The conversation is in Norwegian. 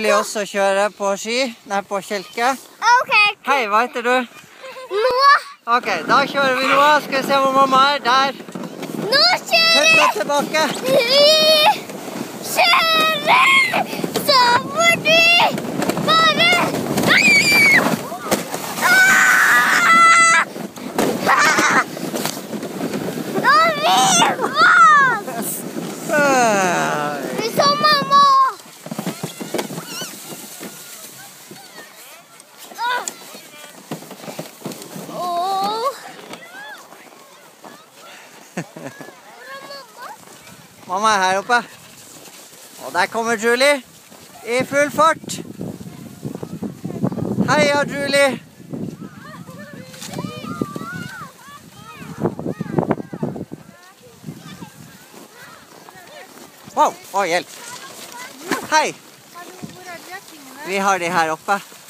Julie også kjøre på ski, nei på kjelke. Ok. Hei, hva heter du? Nå. Ok, da kjører vi nå. Skal vi se hvor mamma er. Der. Nå kjører Høyt og tilbake. vi. Kjører. Så får du bare. Nå vil oss. Vi så mamma. Mamma er her oppe. Og der kommer Julie. I full fart. Heia, Julie. Wow, hjelp. Hei. Hvor er de tingene? Vi har de her oppe.